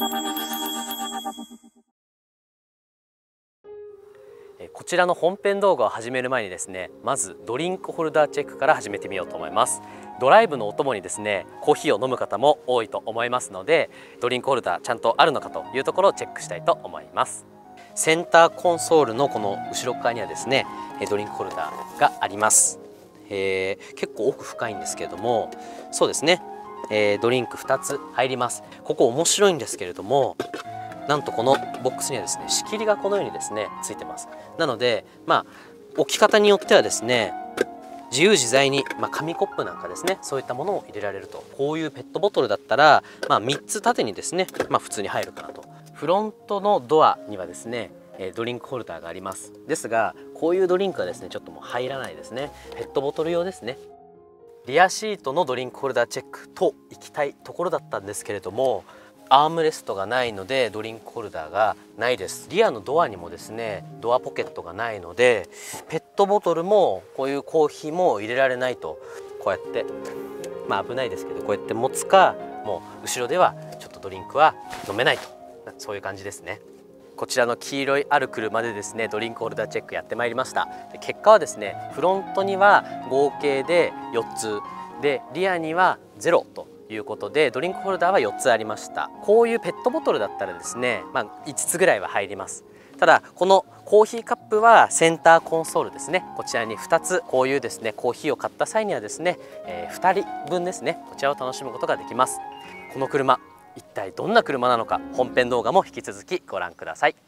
こちらの本編動画を始める前にですね、まずドリンクホルダーチェックから始めてみようと思います。ドライブのお供にですね、コーヒーを飲む方も多いと思いますので、ドリンクホルダーちゃんとあるのかというところをチェックしたいと思います。センターコンソールのこの後ろ側にはですね、ドリンクホルダーがあります。結構奥深いんですけれども、そうですね、ドリンク2つ入ります。ここ面白いんですけれども、なんとこのボックスにはですね、仕切りがこのようにですねついてます。なので置き方によってはですね、自由自在に、紙コップなんかですね、そういったものを入れられると。こういうペットボトルだったら、3つ縦にですね、普通に入るかなと。フロントのドアにはですね、ドリンクホルダーがあります。ですが、こういうドリンクはですねちょっともう入らないですね。ペットボトル用ですね。リアシートのドリンクホルダーチェックといきたいところだったんですけれども、アームレストがないのでドリンクホルダーがないです。リアのドアにもですね、ドアポケットがないので、ペットボトルもこういうコーヒーも入れられないと。こうやって危ないですけど、こうやって持つか、もう後ろではちょっとドリンクは飲めないと、そういう感じですね。こちらの黄色いある車でですね、ドリンクホルダーチェックやってまいりました。で、結果はですね、フロントには合計で4つで、リアには0ということで、ドリンクホルダーは4つありました。こういうペットボトルだったらですね、5つぐらいは入ります。ただこのコーヒーカップはセンターコンソールですね、こちらに2つ、こういうですねコーヒーを買った際にはですね、2人分ですね、こちらを楽しむことができます。この車、一体どんな車なのか、本編動画も引き続きご覧ください。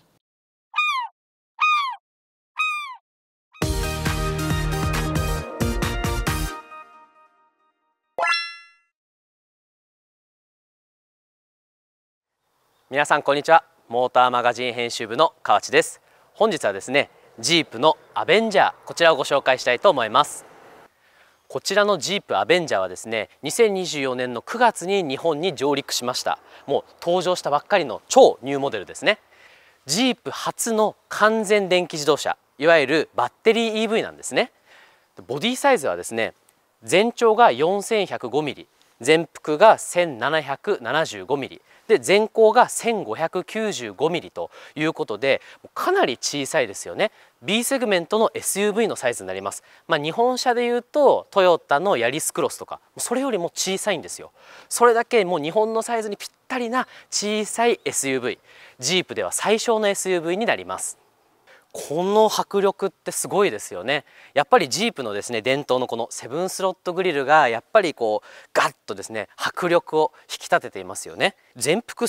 皆さんこんにちは。モーターマガジン編集部の河内です。本日はですね、ジープのアベンジャー、こちらをご紹介したいと思います。こちらのジープアベンジャーはですね、2024年の9月に日本に上陸しました。もう登場したばっかりの超ニューモデルですね。ジープ初の完全電気自動車、いわゆるバッテリー EV なんですね。ボディサイズはですね、全長が 4105 ミリ、全幅が1775ミリで、全高が1595ミリということで、かなり小さいですよね。 B セグメントの SUV のサイズになります。日本車でいうとトヨタのヤリスクロスとか、それよりも小さいんですよ。それだけもう日本のサイズにぴったりな小さい SUV、 ジープでは最小の SUV になります。この迫力ってすごいですよね。やっぱりジープのですね、伝統のこのセブンスロットグリルがやっぱりこうガッとですね、迫力を引き立てていますよね。全幅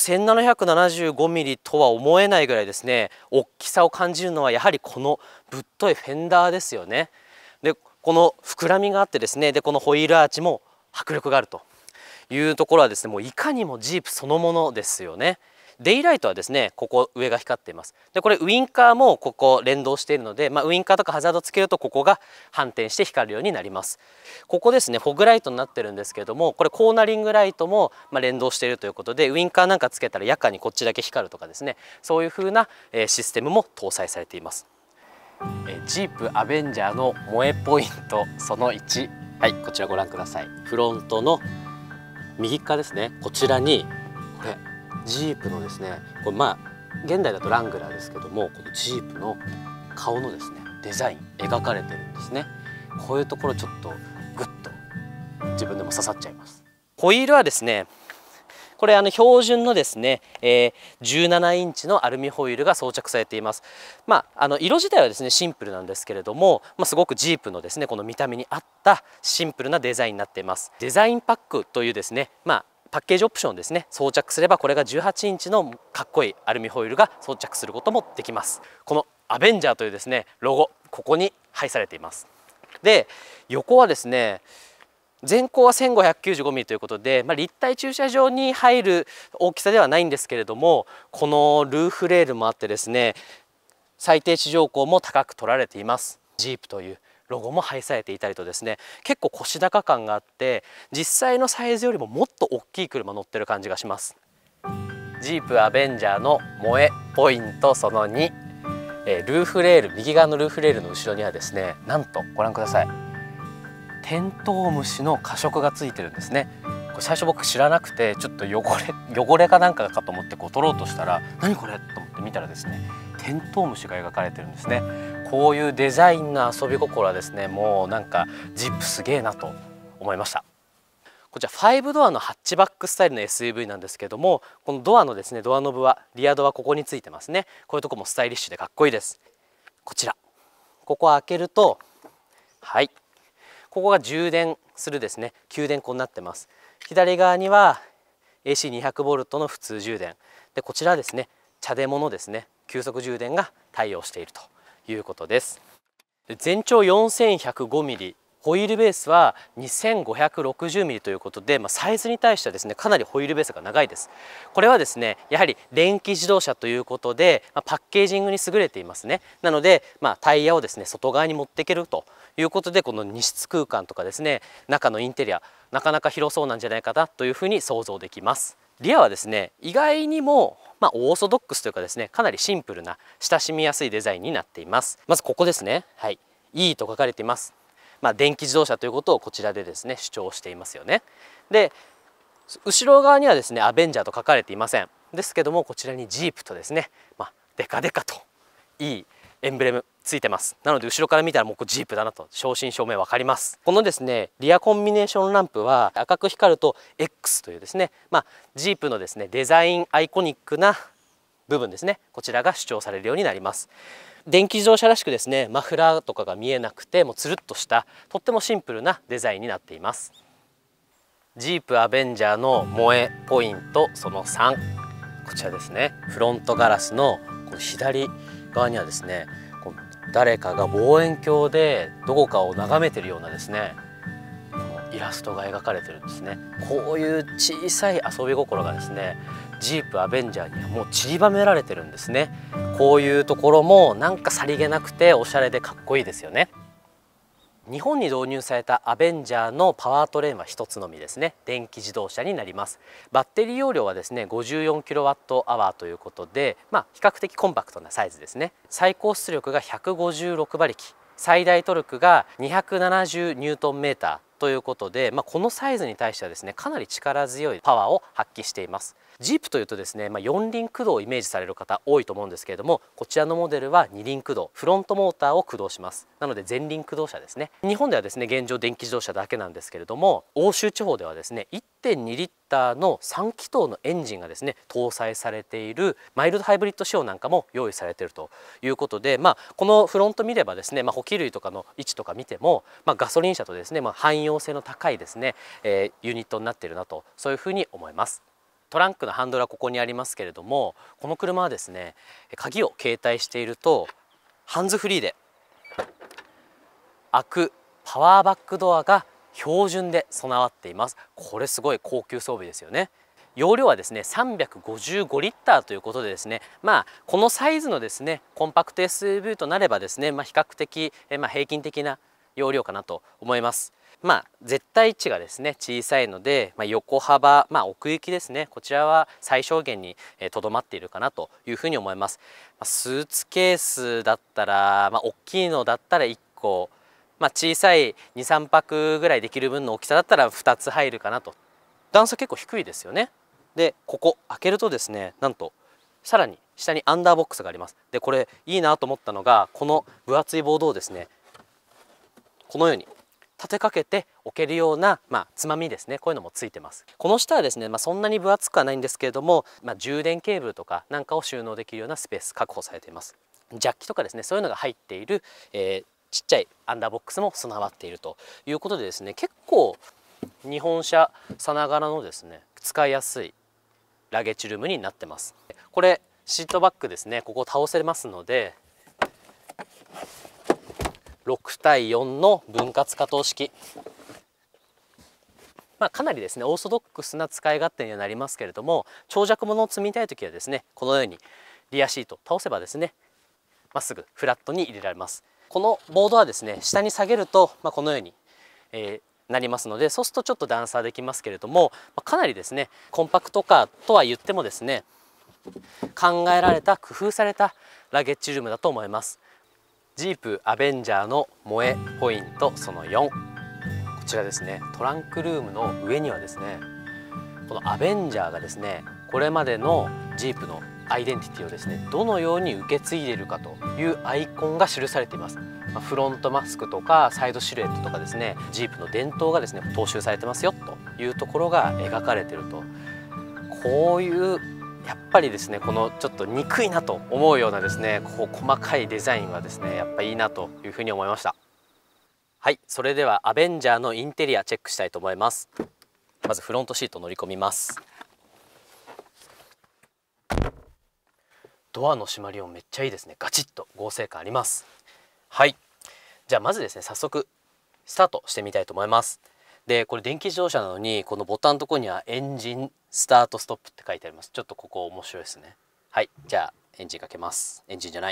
1775ミリとは思えないぐらいですね、大きさを感じるのはやはりこのぶっといフェンダーですよね。で、この膨らみがあってですね、でこのホイールアーチも迫力があるというところはですね、もういかにもジープそのものですよね。デイライトはですね、ここ上が光っています。でこれウインカーもここ連動しているので、ウインカーとかハザードつけるとここが反転して光るようになります。ここですね、フォグライトになってるんですけれども、これコーナリングライトも連動しているということで、ウインカーなんかつけたら夜間にこっちだけ光るとかですね、そういう風なシステムも搭載されています。ジープアベンジャーの萌えポイントその1、はい、こちらご覧ください。フロントの右側ですね、こちらにこれジープのですね、これ現代だとラングラーですけども、このジープの顔のですねデザイン描かれてるんですね。こういうところちょっとグッと自分でも刺さっちゃいます。ホイールはですね、これ標準のですね、17インチのアルミホイールが装着されています。色自体はですねシンプルなんですけれども、すごくジープのですねこの見た目に合ったシンプルなデザインになっています。デザインパックというですね、パッケージオプションですね、装着すればこれが18インチのかっこいいアルミホイールが装着することもできます。このアベンジャーというですねロゴ、ここに配されています。で横はですね、全高は1595ミリということで、立体駐車場に入る大きさではないんですけれども、このルーフレールもあってですね、最低地上高も高く取られています。ジープというロゴも配されていたりとですね、結構腰高感があって、実際のサイズよりももっと大きい車乗ってる感じがします。ジープアベンジャーの萌えポイントその2、ルーフレール、右側のルーフレールの後ろにはですね、なんとご覧ください、テントウムシの化食がついてるんですね。 これ最初僕知らなくて、ちょっと汚れかなんかかと思ってこう取ろうとしたら、何これと思って見たらですね、テントウムシが描かれてるんですね。こういうデザインの遊び心はですね、もうなんかジープすげえなと思いました。こちら5ドアのハッチバックスタイルの SUV なんですけども、このドアのですね、ドアノブはリアドアここについてますね。こういうとこもスタイリッシュでかっこいいです。こちら、ここ開けると、はい、ここが充電するですね、給電口になってます。左側には AC200V の普通充電で、こちらですね、茶デモのですね、急速充電が対応しているということです。全長 4105mm、ホイールベースは 2560mm ということで、サイズに対してはですね、かなりホイールベースが長いです。これはですね、やはり電気自動車ということで、パッケージングに優れていますね。なので、タイヤをですね、外側に持っていけるということで、この荷室空間とかですね、中のインテリア、なかなか広そうなんじゃないかなというふうに想像できます。リアはですね、意外にもオーソドックスというかですね、かなりシンプルな親しみやすいデザインになっています。まずここですね、はい、E と書かれています。電気自動車ということをこちらでですね、主張していますよね。で、後ろ側にはですね、アベンジャーと書かれていません。ですけども、こちらにジープとですね、デカデカといいエンブレムついてます。なので後ろから見たらもうこれジープだなと正真正銘わかります。このですね、リアコンビネーションランプは赤く光ると X というですね、ジープのですね、デザインアイコニックな部分ですね、こちらが主張されるようになります。電気自動車らしくですね、マフラーとかが見えなくて、もうつるっとしたとってもシンプルなデザインになっています。ジープアベンジャーの萌えポイントその3、こちらですね。フロントガラスのこの左側にはですね、誰かが望遠鏡でどこかを眺めてるようなですね、イラストが描かれてるんですね。こういう小さい遊び心がですね、ジープアベンジャーにはもう散りばめられてるんですね。こういうところもなんかさりげなくておしゃれでかっこいいですよね。日本に導入されたアベンジャーのパワートレーンは一つのみですね。電気自動車になります。バッテリー容量はですね 54kWh ということで、比較的コンパクトなサイズですね。最高出力が156馬力、最大トルクが270ニュートンメーターということで、このサイズに対してはですね、かなり力強いパワーを発揮しています。ジープというとですね、四輪駆動をイメージされる方多いと思うんですけれども、こちらのモデルは二輪駆動、フロントモーターを駆動します。なので前輪駆動車ですね。日本ではですね、現状電気自動車だけなんですけれども、欧州地方ではですね、1.2 リッターの3気筒のエンジンがですね搭載されているマイルドハイブリッド仕様なんかも用意されているということで、このフロント見ればですね、補給類とかの位置とか見ても、ガソリン車とですね、汎用性の高いですね、ユニットになっているなと、そういうふうに思います。トランクのハンドルはここにありますけれども、この車はですね、鍵を携帯しているとハンズフリーで開くパワーバックドアが標準で備わっています。これすごい高級装備ですよね。容量はですね355リッターということでですね、このサイズのですねコンパクト SUV となればですね、比較的平均的な容量かなと思います。絶対値がですね小さいので、横幅、奥行きですね、こちらは最小限にとどまっているかなというふうに思います。スーツケースだったら、大きいのだったら1個、小さい 2,3 泊ぐらいできる分の大きさだったら2つ入るかなと。段差結構低いですよね。でここ開けるとですね、なんとさらに下にアンダーボックスがあります。でこれいいなと思ったのが、この分厚いボードをですねこのように立てかけて置けるような、つまみですね、こういうのもついてます。この下はですね、そんなに分厚くはないんですけれども、充電ケーブルとかなんかを収納できるようなスペース確保されています。ジャッキとかですね、そういうのが入っている、ちっちゃいアンダーボックスも備わっているということでですね、結構日本車さながらのですね使いやすいラゲッジルームになってます。これシートバッグですね、ここ倒せますので6対4の分割可動式、かなりですねオーソドックスな使い勝手にはなりますけれども、長尺物を積みたい時はですね、このようにリアシート倒せばですねまっすぐフラットに入れられます。このボードはですね下に下げると、このように、なりますので、そうするとちょっと段差できますけれども、かなりですねコンパクトカーとは言ってもですね考えられた工夫されたラゲッジルームだと思います。ジープアベンジャーの萌えポイントその4、こちらですね、トランクルームの上にはですねこのアベンジャーがですね、これまでのジープのアイデンティティをですね、どのように受け継いでいるかというアイコンが記されています。フロントマスクとかサイドシルエットとかですね、ジープの伝統がですね踏襲されてますよというところが描かれていると。こういうやっぱりですね、このちょっと憎いなと思うようなですね、こう細かいデザインはですね、やっぱいいなというふうに思いました。はい、それではアベンジャーのインテリアチェックしたいと思います。まずフロントシート乗り込みます。ドアの閉まり音めっちゃいいですね。ガチッと合成感あります。はい、じゃあまずですね、早速スタートしてみたいと思います。でこれ電気自動車なのに、このボタンのところにはエンジンスタートストップって書いてあります。ちょっとここ面白いですね。はい、じゃあエンジンかけます。エンジンじゃない、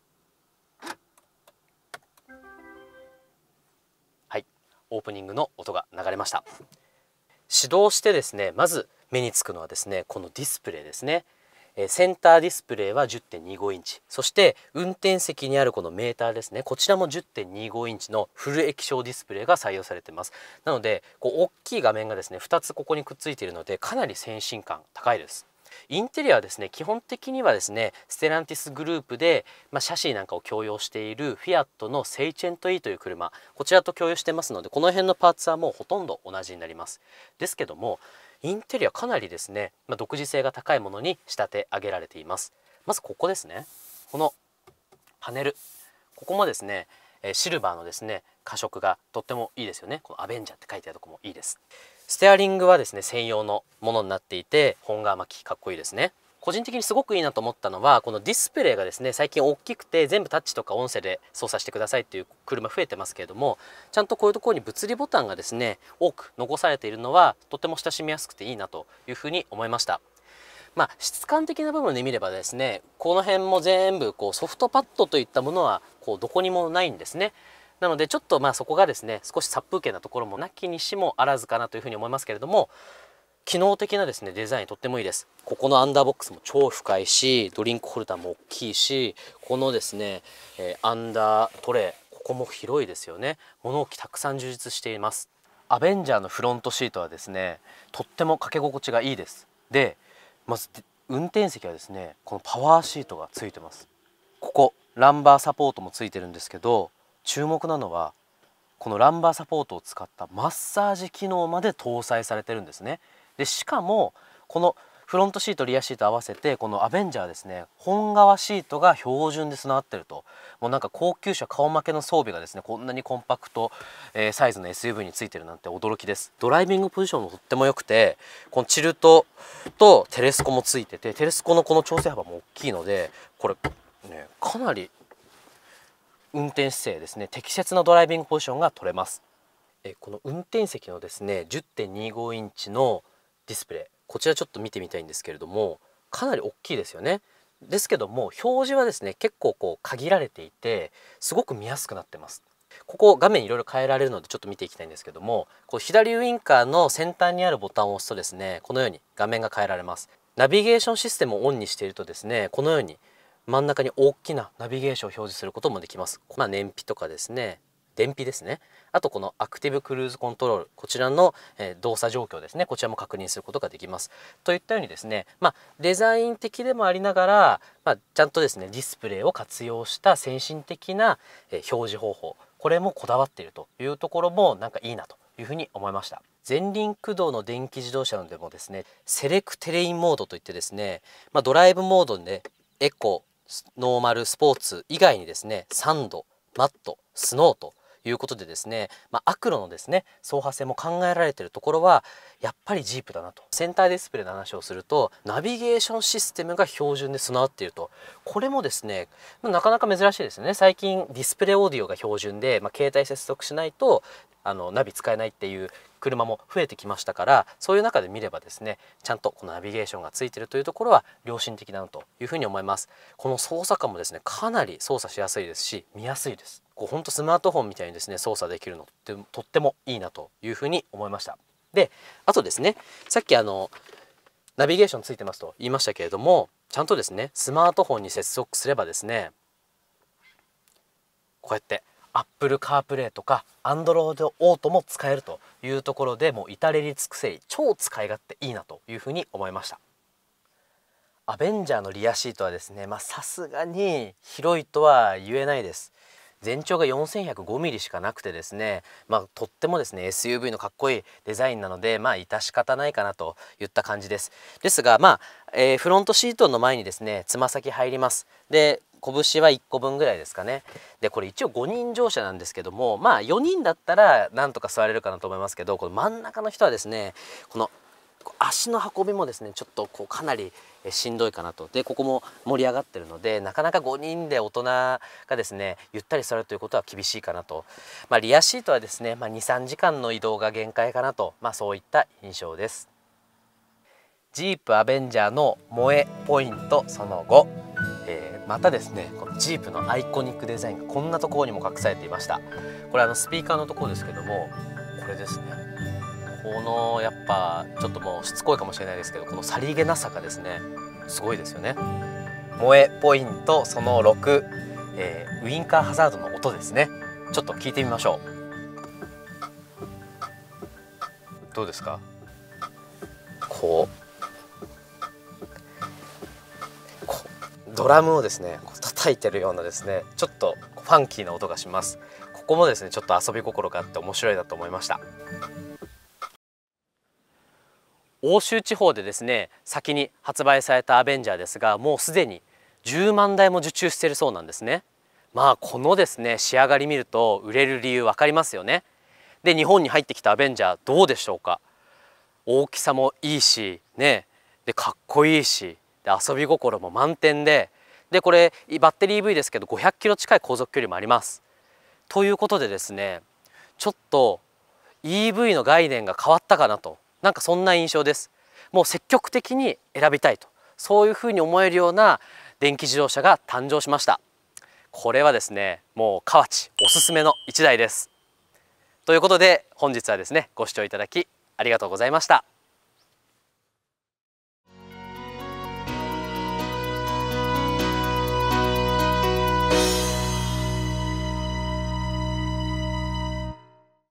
はい、オープニングの音が流れました。始動してですね、まず目につくのはですね、このディスプレイですね。センターディスプレイは 10.25 インチ、そして運転席にあるこのメーターですね、こちらも 10.25 インチのフル液晶ディスプレイが採用されています。なのでこう大きい画面がですね2つここにくっついているので、かなり先進感高いです。インテリアはですね、基本的にはですねステランティスグループで、シャシーなんかを共用しているフィアットのセイチェント E という車、こちらと共有してますので、この辺のパーツはもうほとんど同じになります。ですけどもインテリアかなりですね、独自性が高いものに仕立て上げられています。まずここですね、このパネル、ここもですねシルバーのですね褐色がとってもいいですよね。このアベンジャーって書いてあるとこもいいです。ステアリングはですね専用のものになっていて、本革巻きかっこいいですね。個人的にすごくいいなと思ったのは、このディスプレイがですね最近大きくて全部タッチとか音声で操作してくださいっていう車増えてますけれども、ちゃんとこういうところに物理ボタンがですね多く残されているのはとても親しみやすくていいなというふうに思いました。質感的な部分で見ればですね、この辺も全部こうソフトパッドといったものはこうどこにもないんですね。なのでちょっとそこがですね少し殺風景なところもなきにしもあらずかなというふうに思いますけれども、機能的なですねデザインとってもいいです。ここのアンダーボックスも超深いし、ドリンクホルダーも大きいし、このですね、アンダートレイ、ここも広いですよね。物置たくさん充実しています。アベンジャーのフロントシートはですねとっても掛け心地がいいです。でまず運転席はですねこのパワーシートがついてます。ここランバーサポートもついてるんですけど、注目なのはこのランバーサポートを使ったマッサージ機能まで搭載されてるんですね。でしかもこのフロントシートリアシート合わせてこのアベンジャーはですね本革シートが標準で備わってると、もうなんか高級車顔負けの装備がですねこんなにコンパクト、サイズの SUV についてるなんて驚きです。ドライビングポジションもとっても良くて、このチルトとテレスコもついてて、テレスコのこの調整幅も大きいので、これねかなり運転姿勢ですね、適切なドライビングポジションが取れます。この運転席のですね 10.25 インチのディスプレイ、こちらちょっと見てみたいんですけれども、かなり大きいですよね。ですけども表示はですね結構こう限られていて、すごく見やすくなってます。ここ画面いろいろ変えられるのでちょっと見ていきたいんですけども、こう左ウインカーの先端にあるボタンを押すとですねこのように画面が変えられます。ナビゲーションシステムをオンにしているとですね、このように真ん中に大きなナビゲーションを表示することもできます。燃費とかですね、燃費ですね、あとこのアクティブクルーズコントロール、こちらの動作状況ですね、こちらも確認することができます。といったようにですね、デザイン的でもありながら、ちゃんとですねディスプレイを活用した先進的な表示方法、これもこだわっているというところもなんかいいなというふうに思いました。前輪駆動の電気自動車でもですねセレクテレインモードといってですね、ドライブモードでエコ、ノーマル、スポーツ以外にですねサンド、マット、スノーということでですね、アクロのですね走破性も考えられているところはやっぱりジープだなと。センターディスプレイの話をするとナビゲーションシステムが標準で備わっていると、これもですねなかなか珍しいですよね。最近ディスプレイオーディオが標準で、携帯接続しないとナビ使えないっていう車も増えてきましたから、そういう中で見ればですねちゃんとこのナビゲーションがついているというところは良心的だなというふうに思います。この操作感もですねかなり操作しやすいですし見やすいです。ほんとスマートフォンみたいにですね操作できるのってとってもいいなというふうに思いました。であとですね、さっきナビゲーションついてますと言いましたけれども、ちゃんとですねスマートフォンに接続すればですねこうやって Apple CarPlay とか Android Auto も使えるというところで、もう至れり尽くせり超使い勝手いいなというふうに思いました。アベンジャーのリアシートはですね、さすがに広いとは言えないです。全長が 4105mm しかなくてですね、とってもですね SUV のかっこいいデザインなので、致し方ないかなといった感じです。ですがフロントシートの前にですねつま先入ります。で拳は1個分ぐらいですかね。でこれ一応5人乗車なんですけども、4人だったらなんとか座れるかなと思いますけど、この真ん中の人はですね、この足の運びもですねちょっとかなりしんどいかなと。でここも盛り上がってるので、なかなか5人で大人がですねゆったり座るということは厳しいかなと。リアシートはですね、23時間の移動が限界かなと、そういった印象です。ジープアベンジャーの萌えポイントその5、またですねこのジープのアイコニックデザインがこんなところにも隠されていました。これスピーカーのところですけども、これですね、このやっぱちょっともうしつこいかもしれないですけど、このさりげなさがですねすごいですよね。萌えポイントその6、ウインカーハザードの音ですね。ちょっと聞いてみましょう。どうですか？ドラムをですね叩いてるようなですねちょっとファンキーな音がします。ここもですねちょっと遊び心があって面白いなと思いました。欧州地方でですね先に発売されたアベンジャーですが、もうすでに10万台も受注しているそうなんですね。このですね仕上がり見ると売れる理由分かりますよね。で日本に入ってきたアベンジャーどうでしょうか。大きさもいいしね、でかっこいいし、で遊び心も満点で、これバッテリー EV ですけど500キロ近い航続距離もあります。ということでですねちょっと EV の概念が変わったかなと、なんかそんな印象です。もう積極的に選びたいと、そういうふうに思えるような電気自動車が誕生しました。これはですねもう河内おすすめの1台です。ということで本日はですねご視聴いただきありがとうございました。